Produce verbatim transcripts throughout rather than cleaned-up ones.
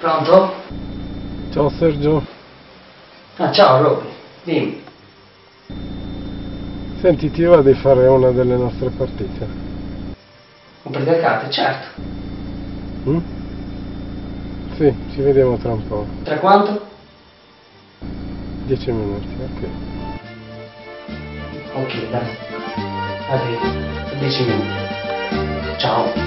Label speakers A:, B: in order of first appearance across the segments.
A: Pronto?
B: Ciao Sergio.
A: Ah, ciao Robby, dimmi.
B: Senti, ti va di fare una delle nostre partite?
A: Compri le carte, certo.
B: Mm? Sì, ci vediamo tra un po'.
A: Tra quanto?
B: Dieci minuti, ok.
A: Ok, dai. Arrivo. Dieci minuti. Ciao.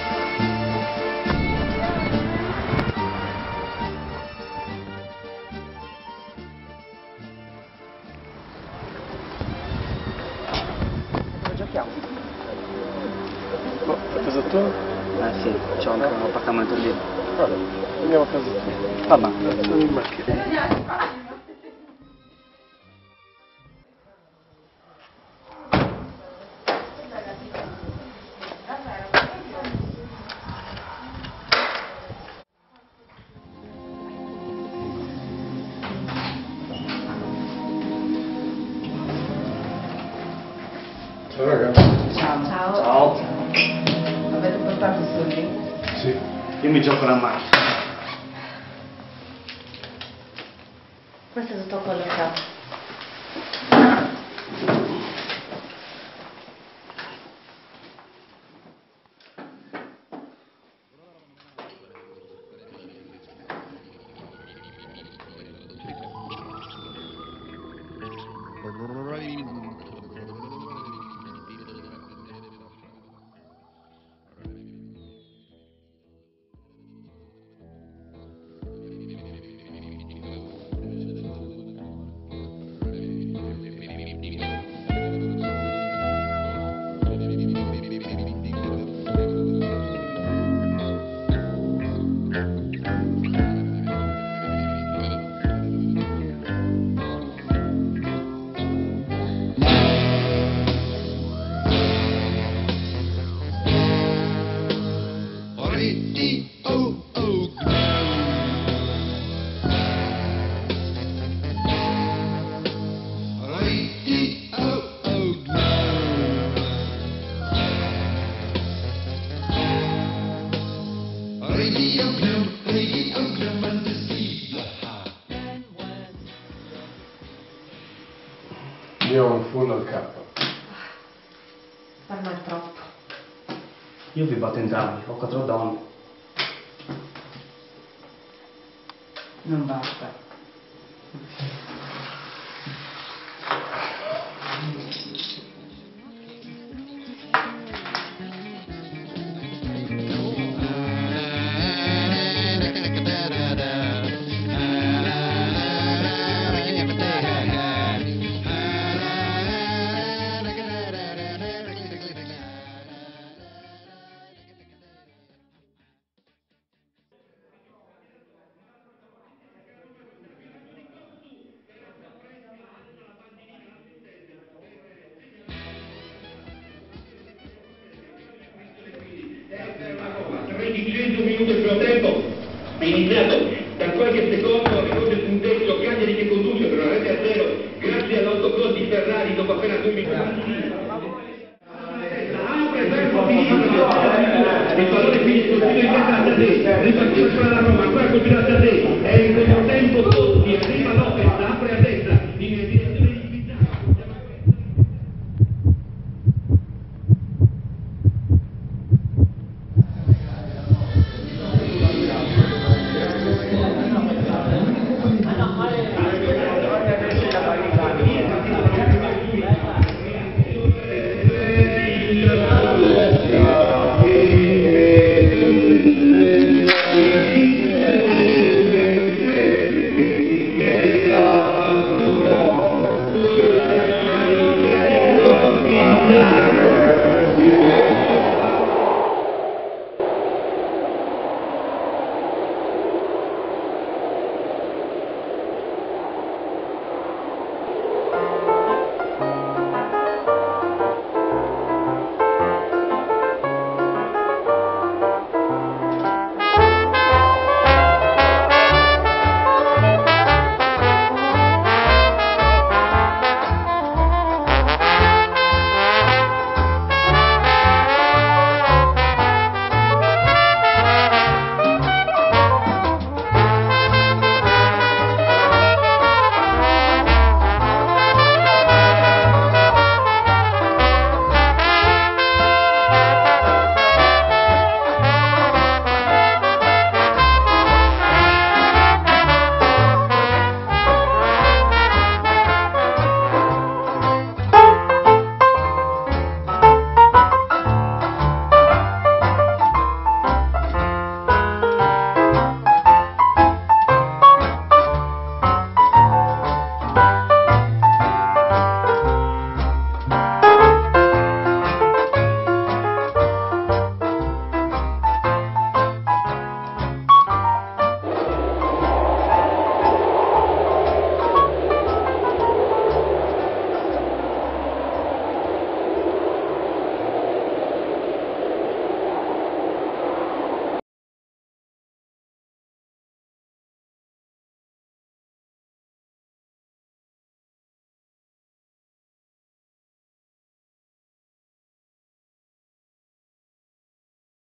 A: Giochiamo.
B: Oh, a casa tua?
A: Eh sì, c'ho anche un appartamento lì.
B: Vabbè, andiamo a casa tua.
A: Va bene.
B: Sono in macchina. Ciao ragazzi.
C: Ciao. Ciao.
A: Ciao.
C: Avete portato i soldi?
B: Sì.
A: Io mi gioco la macchina.
C: Questo è tutto quello che ho.
B: Io ho un full al capo.
C: Per me è troppo.
A: Io vi batto entrambi, ho quattro donne.
C: Non basta.
D: tredicesimo minuto del primo tempo è iniziato da qualche secondo, ricordo il punteggio, Cagliari che conduce per una rete a zero grazie all'autogol di Ferrari dopo appena due minuti. Apre verso Filippo, il pallone finisce sul filo in testa a Tadei, ripartita ancora la Roma, ancora continua a Tadei, è il primo tempo Totti, arriva Lopez, apre a destra, in direzione di Pizarro. Yeah.